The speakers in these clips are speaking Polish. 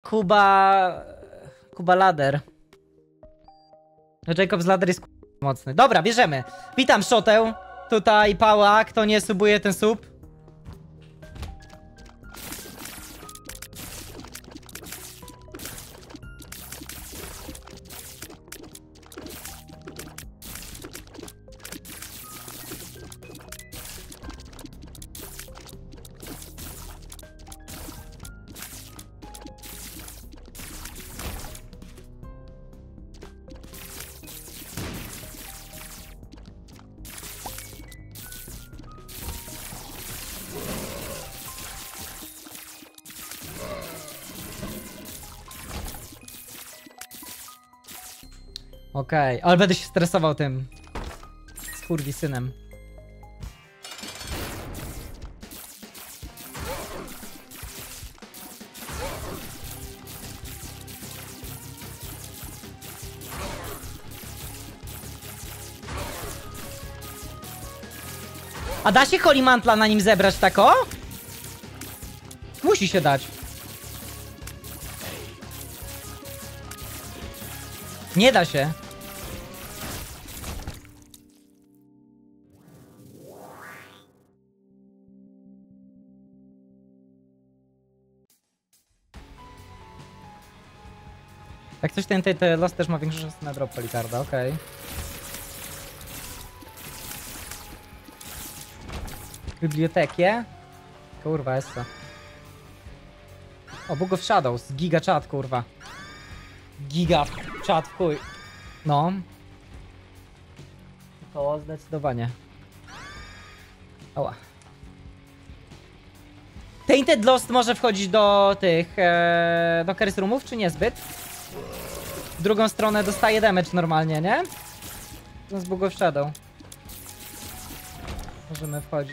Kuba Ladder. Jacob's Ladder jest mocny. Dobra, bierzemy. Witam Szotę. Tutaj Pała. Kto nie subuje, ten sub. Okej, ale będę się stresował tym skurwisynem. A da się Holy Mantla na nim zebrać tako? Musi się dać. Nie da się. Jak coś ten los też ma większą szansę na drop Policarda, okej. Bibliotekie? Kurwa, jest to. O, Book of Shadows, giga chat, kurwa. Giga chat w chuj. No. To zdecydowanie. Ała. Tainted Lost może wchodzić do tych, do Curse Roomów, czy niezbyt? W drugą stronę dostaje damage normalnie, nie? Z Book of Shadow. Możemy wchodzić.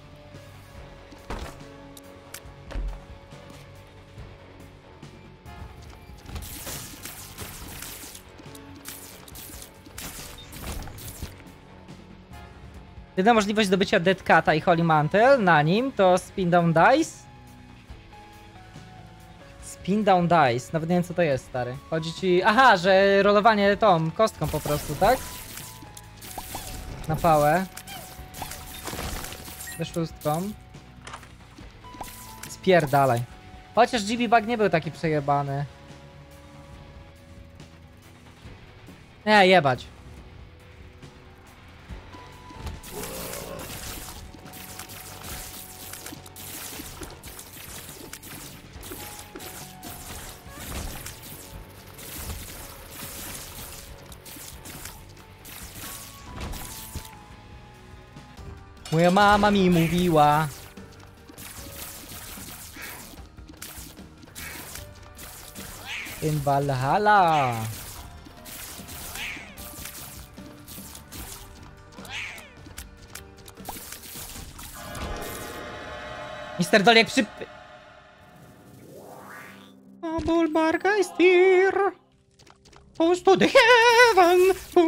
Jedyna możliwość zdobycia Dead Cata i Holy Mantle na nim to Spin Down Dice. Spin Down Dice, nawet nie wiem co to jest, stary. Chodzi ci... Aha, że rolowanie tą kostką po prostu, tak? Na pałę. Ze szóstką. Spierdalaj. Chociaż GB Bug nie był taki przejebany. Nie, jebać. Moja mama mi mówiła. In Valhalla. Mister Doliek przy... Bubble Barga is here. Push to the heaven.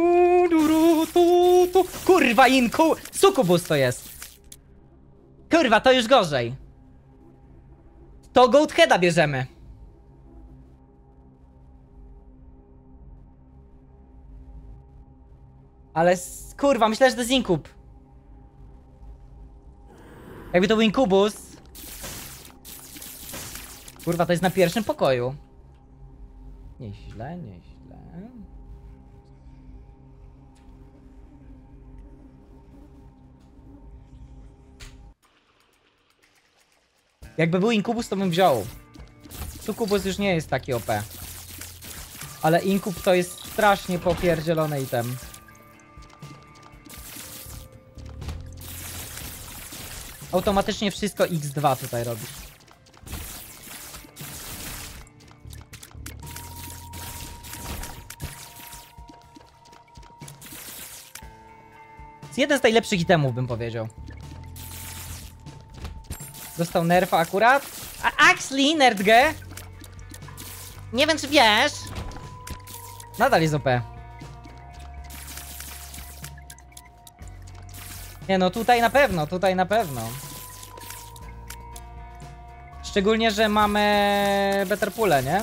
Kurwa, inku. Sukubus to jest. Kurwa, to już gorzej. To Goatheada bierzemy. Ale kurwa, myślę, że to jest inkub. Jakby to był inkubus. Kurwa, to jest na pierwszym pokoju. Nieźle, nieźle. Jakby był inkubus, to bym wziął. Sukubus już nie jest taki OP. Ale inkub to jest strasznie popierdzielony item. Automatycznie wszystko x2 tutaj robisz. Jest jeden z najlepszych itemów, bym powiedział. Dostał nerfa akurat. A actually, nerdge. Nie wiem, czy wiesz. Nadal jest OP. Nie no, tutaj na pewno, tutaj na pewno. Szczególnie, że mamy better pule, nie?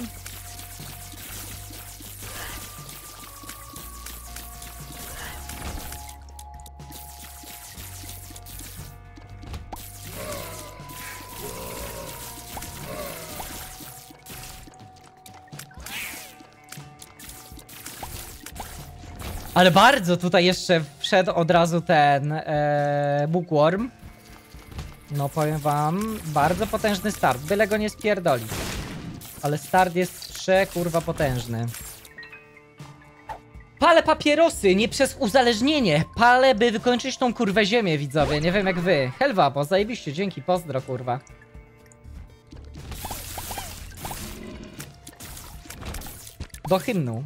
Ale bardzo tutaj jeszcze wszedł od razu ten Bookworm. No powiem wam, bardzo potężny start, byle go nie spierdolić. Ale start jest kurwa potężny. Palę papierosy, nie przez uzależnienie. Palę, by wykończyć tą kurwę ziemię, widzowie. Nie wiem jak wy. Helwa, bo zajebiście, dzięki, pozdro kurwa. Do hymnu.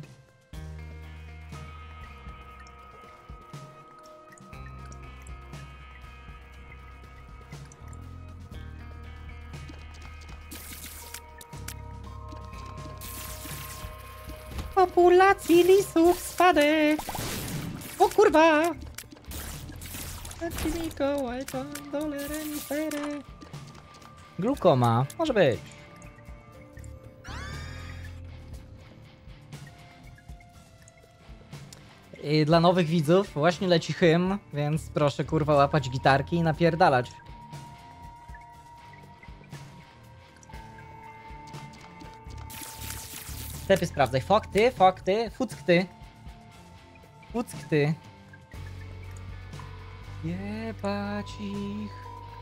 Populacji lisów spadek. O kurwa. Mikołaj, dole renifery. Glukoma, może być. I dla nowych widzów właśnie leci hymn, więc proszę kurwa łapać gitarki i napierdalać. Stepy sprawdzaj. Fakty, fuckty. Fuckty. Jebać ich.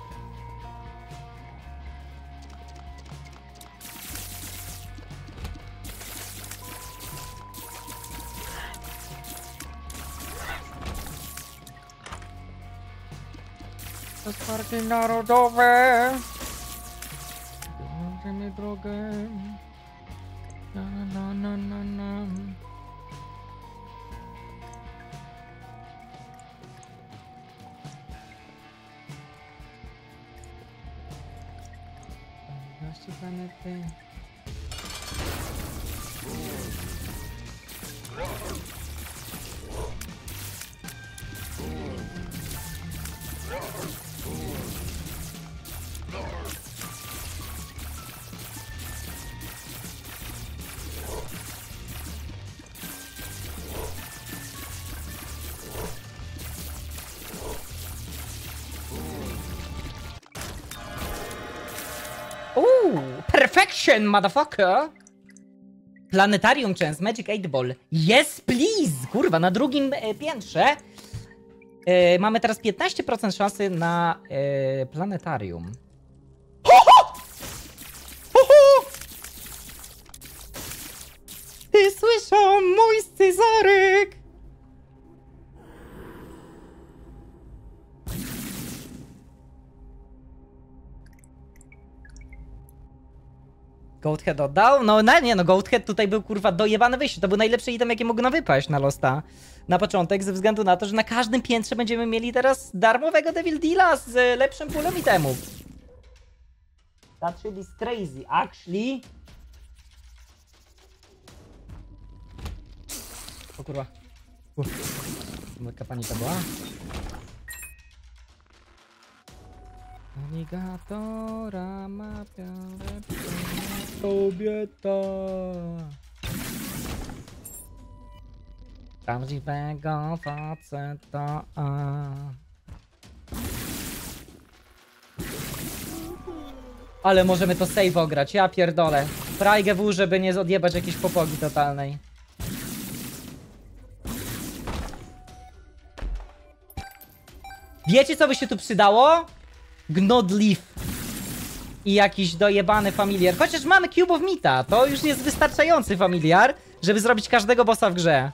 To jest parki narodowe. Będziemy drogę. Na. Gości planety. Perfection, motherfucker! Planetarium Chance, Magic 8 Ball. Yes, please! Kurwa, na drugim piętrze mamy teraz 15% szansy na planetarium. Ho, ho! Ho, ho! Ty słyszą mój scyzoryk! Goathead oddał? No nie, no Goathead tutaj był kurwa dojebany wyjście. To był najlepszy item, jaki mógł wypaść na Losta na początek, ze względu na to, że na każdym piętrze będziemy mieli teraz darmowego Devil Deala z lepszym pulem itemów. That shit is crazy, actually. O kurwa. Jaka panika była? Aligatora ma białe kobieta. Prawdziwego faceta. Ale możemy to save ograć, ja pierdolę. Frajgę w żeby nie odjebać jakiejś popogi totalnej. Wiecie co by się tu przydało? Gnodleaf i jakiś dojebany familiar. Chociaż mamy Cube of Meata, to już jest wystarczający familiar, żeby zrobić każdego bossa w grze.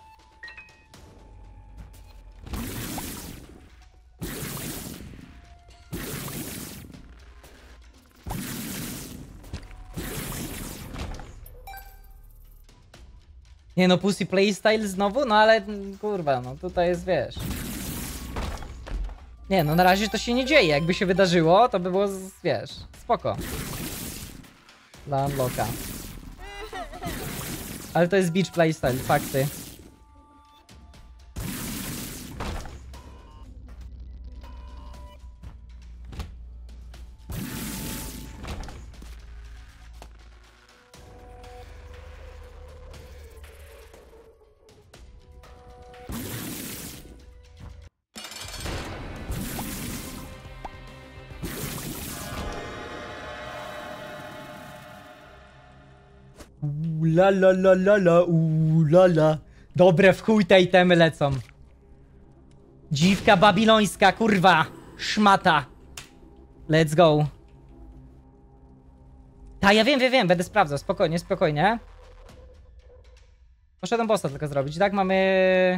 Nie no, Pussy Playstyle znowu? No ale kurwa, no tutaj jest, wiesz. Nie no, na razie to się nie dzieje. Jakby się wydarzyło, to by było, wiesz, spoko. Dla unlocka. Ale to jest beach playstyle, fakty. La la la la la, la la. Dobre, w chuj te itemy lecą. Dziwka babilońska, kurwa. Szmata. Let's go. Ta, ja wiem, będę sprawdzał. Spokojnie, spokojnie. Poszedłem bossa tylko zrobić, tak? Mamy...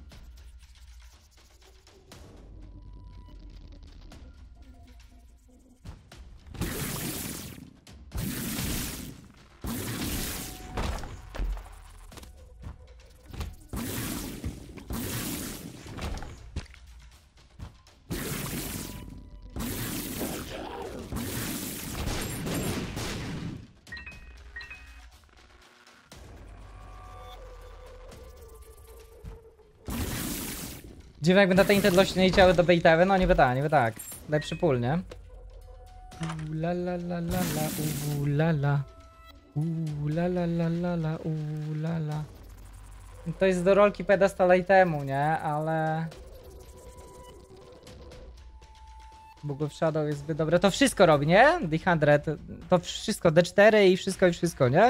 Dziwne, jakby na tej internecie nie leciały do bejtewy, no niby tak. Lepszy pól, nie? La la la la la, la la. La la la la la, la la. To jest do rolki pedestal itemu, nie? Ale... Bóg of Shadow jest zbyt dobre. To wszystko robi, nie? D100. To wszystko, D4 i wszystko, nie?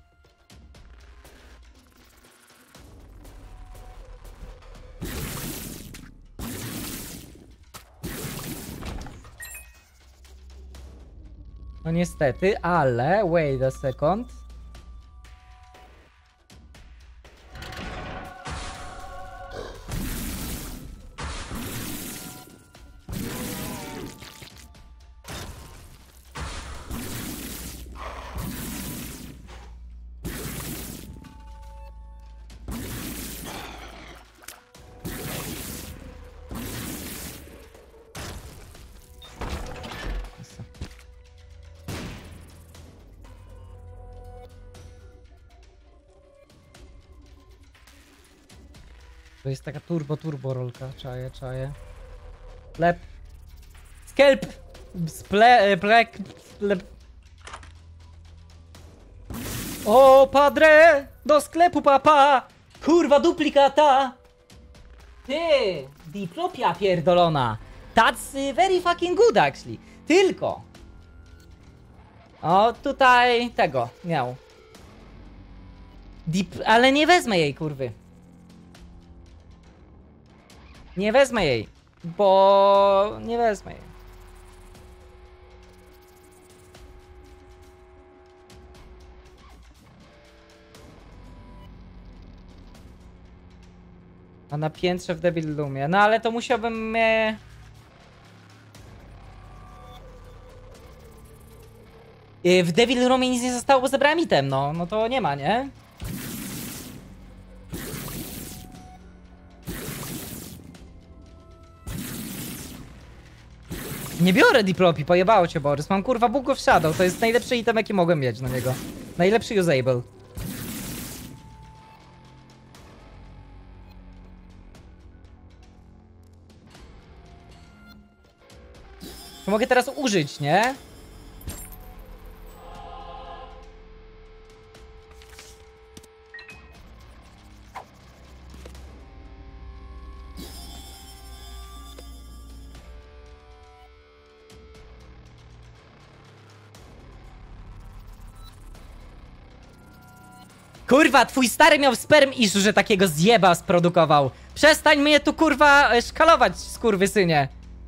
No niestety, ale... Wait a second. To jest taka turbo rolka, czaję. Lep. Skelp! Plek. O, padre! Do sklepu, papa! Kurwa, duplikata! Ty! Diplopia pierdolona! That's very fucking good, actually. Tylko! O, tutaj tego miał. Ale nie wezmę jej, kurwy. Nie wezmę jej, bo nie wezmę jej. A na piętrze w Devil Roomie. No ale to musiałbym... W Devil Roomie nic nie zostało, bo zebrałem item, no. No to nie ma, nie? Nie biorę Diplopii, pojebało cię, Borys. Mam kurwa Book of Shadow, to jest najlepszy item, jaki mogłem mieć na niego. Najlepszy usable. To mogę teraz użyć, nie? Kurwa, twój stary miał sperm issue, że takiego zjeba sprodukował. Przestań mnie tu kurwa szkalować, skurwysynie.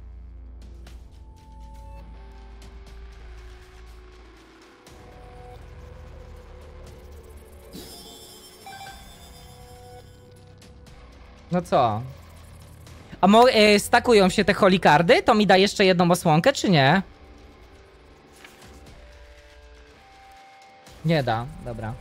No co? A stakują się te holikardy? To mi da jeszcze jedną osłonkę, czy nie? Nie da, dobra.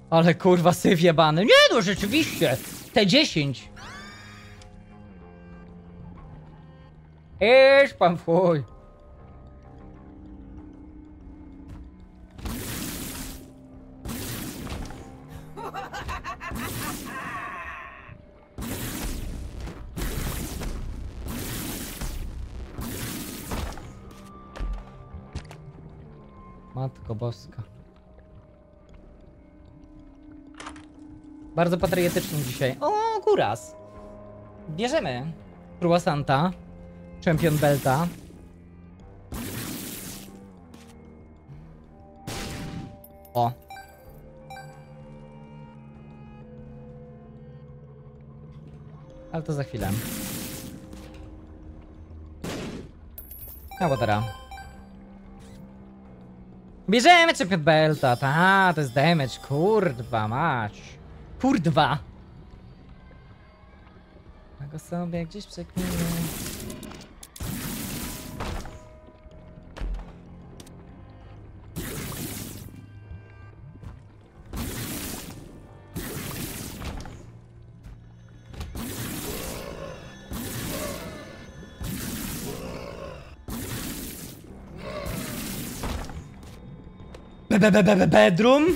Ale kurwa syf jebany. Nie no, rzeczywiście. T10. Idź pan fuj. Matko boska. Bardzo patriotycznie dzisiaj. O, kuras. Bierzemy Croissanta. Champion Belta. O. Ale to za chwilę. No bo teraz. Bierzemy Champion Belta, ta, to jest damage, kurwa mać. Kurwa. Ja go sobie gdzieś przekminę. Bedroom?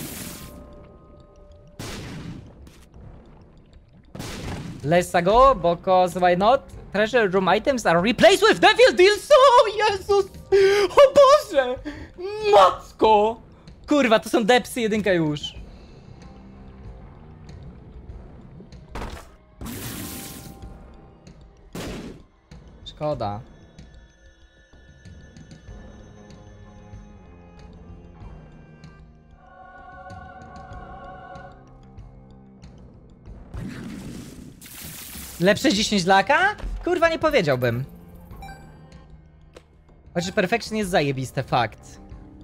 Let's go, because why not? Treasure room items are replaced with devil deals! O Jezus! O Boże! Matko! Kurwa, to są depsy jedynka już. Szkoda. Lepsze 10 laka? Kurwa, nie powiedziałbym. Chociaż Perfection jest zajebiste, fakt.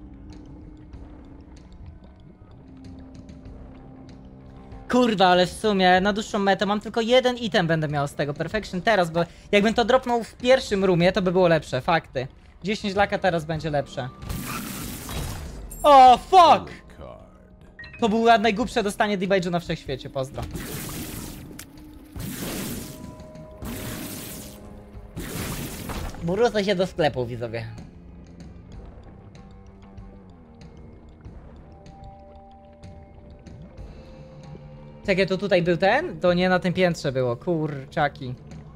Kurwa, ale w sumie na dłuższą metę mam tylko jeden item będę miał z tego Perfection teraz, bo jakbym to dropnął w pierwszym roomie, to by było lepsze, fakty. 10 laka teraz będzie lepsze. O, fuck! To było najgłupsze dostanie debajdu na wszechświecie, pozdro. Wrócę się do sklepu, widzowie. Czekaj, to tutaj był ten? To nie na tym piętrze było, kurczaki.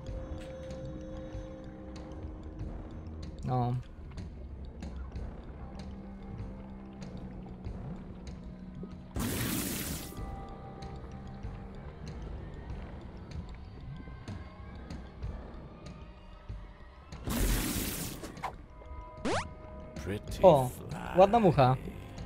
No. O, ładna mucha.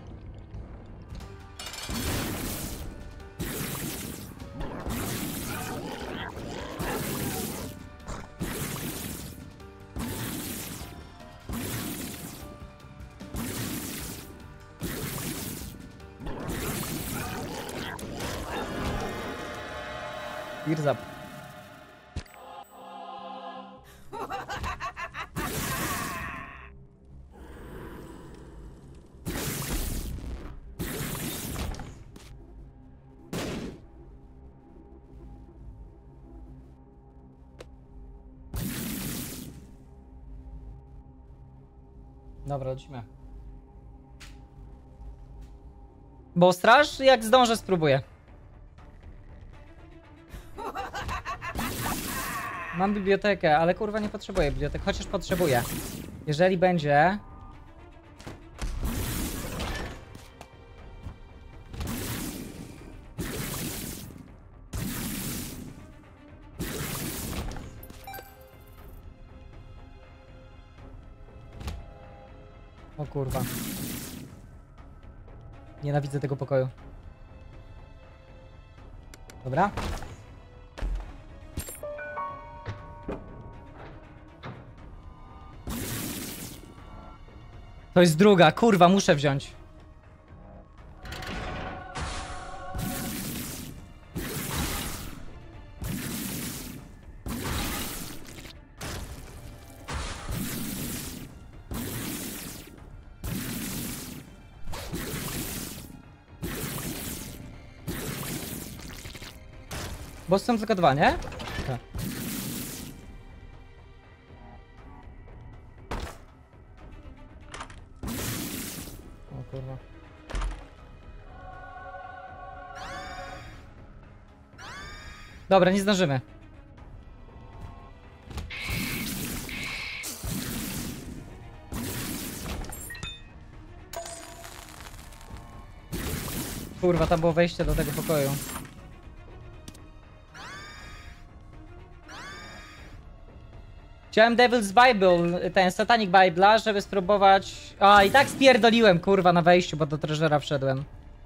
Tears up. Dobra, lecimy. Bo straż, jak zdążę, spróbuję. Mam bibliotekę, ale kurwa nie potrzebuję bibliotek, chociaż potrzebuję. Jeżeli będzie... O kurwa. Nienawidzę tego pokoju. Dobra. To jest druga, kurwa, muszę wziąć. Bo są tylko 2, nie? Okay. O kurwa. Dobra, nie zdążymy. Kurwa, tam było wejście do tego pokoju. Chciałem Devil's Bible, ten Satanic Bible, żeby spróbować... A, i tak spierdoliłem, kurwa, na wejściu, bo do treasura wszedłem.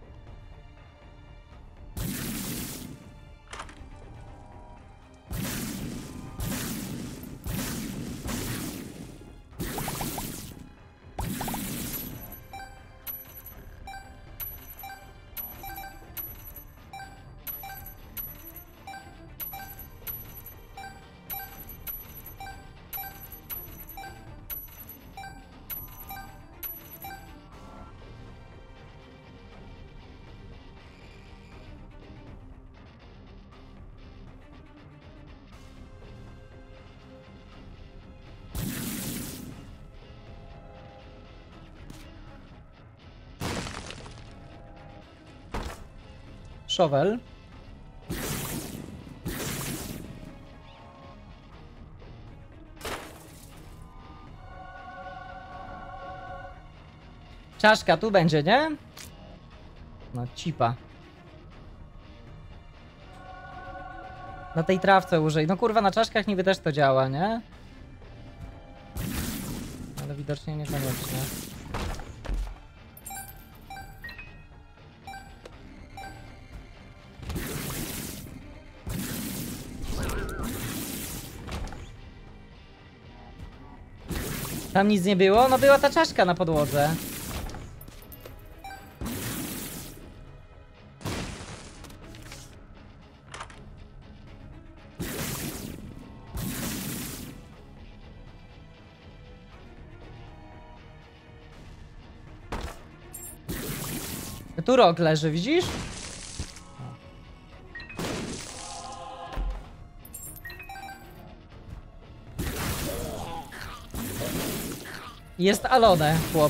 Shovel. Czaszka tu będzie, nie? No, cipa. Na tej trawce użyj. No kurwa, na czaszkach niby też to działa, nie? Ale widocznie niekoniecznie. Tam nic nie było? No była ta czaszka na podłodze. Tu rok leży, widzisz? Jest Alone, chłop.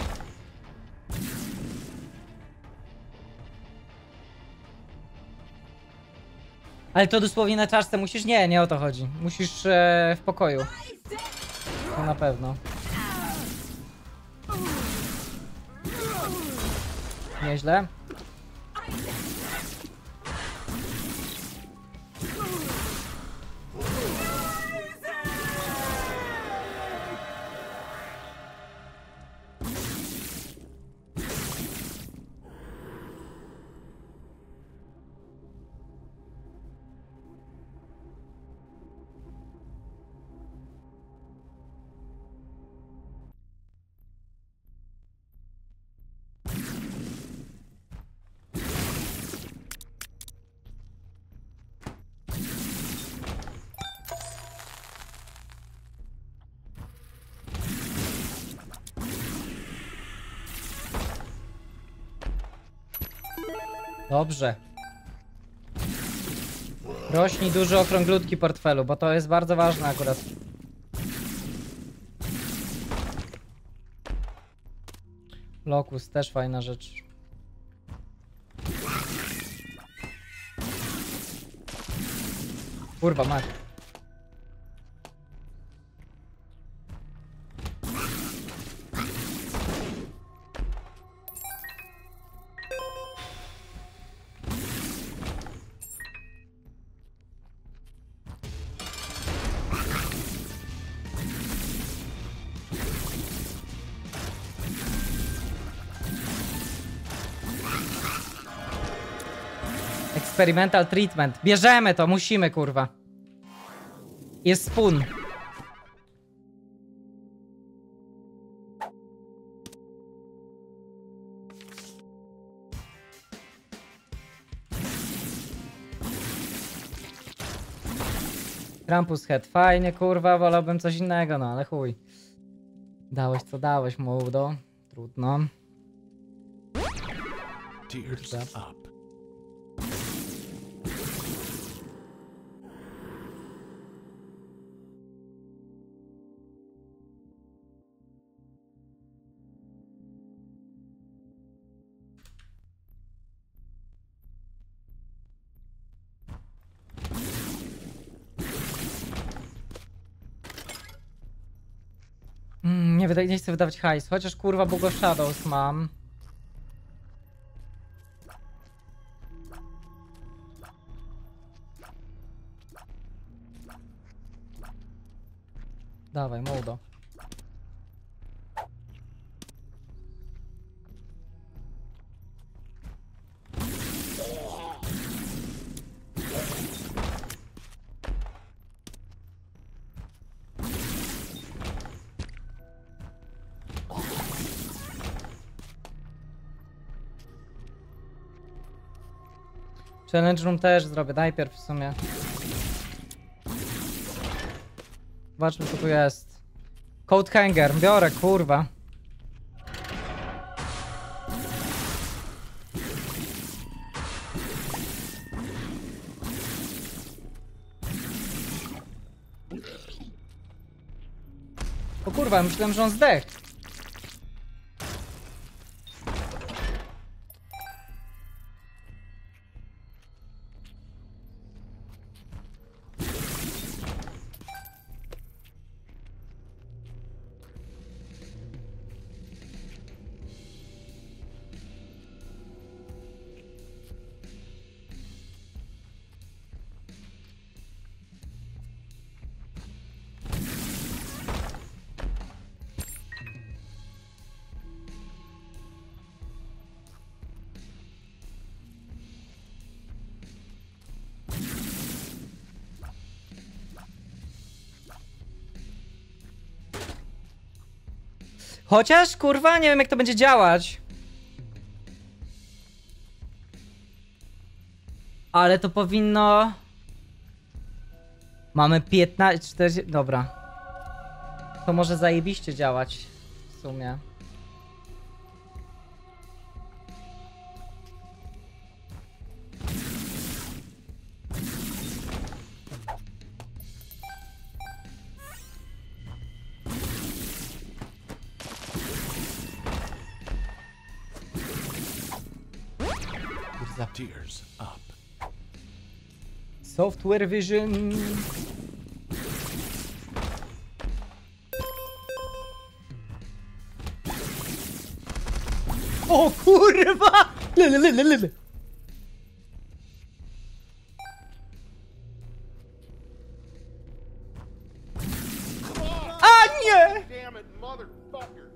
Ale to dosłownie na czaszce musisz? Nie, nie o to chodzi. Musisz w pokoju. To na pewno. Nieźle. Dobrze. Rośnij duży okrąglutki portfelu, bo to jest bardzo ważne akurat. Locus, też fajna rzecz. Kurwa, mać. Experimental treatment. Bierzemy to, musimy, kurwa. Jest spoon. Krampus head. Fajnie, kurwa, wolałbym coś innego, no ale chuj. Dałeś co dałeś, młodo. Trudno. Tears up. nie chcę wydawać hajs, chociaż kurwa Bugo Shadows mam. Dawaj, mołdo. Challenge room też zrobię, najpierw w sumie. Zobaczmy co tu jest. Coat hanger, biorę, kurwa. O kurwa, myślałem, że on zdechł. Chociaż, kurwa, nie wiem jak to będzie działać. Ale to powinno... Mamy 15... 40... Dobra. To może zajebiście działać. W sumie. Tears up. Software Vision. O kurwa! Lelelelele. A nie! Damn it, motherfucker!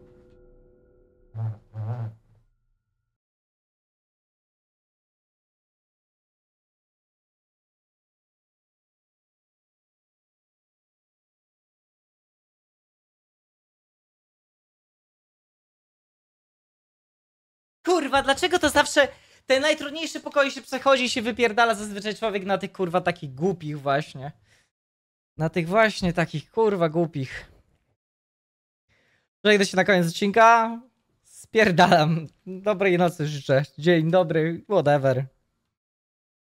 Kurwa, dlaczego to zawsze te najtrudniejsze pokoje się przechodzi i się wypierdala zazwyczaj człowiek na tych kurwa takich głupich właśnie. Na tych właśnie takich kurwa głupich. Przejdę się na koniec odcinka. Spierdalam. Dobrej nocy życzę. Dzień dobry, whatever.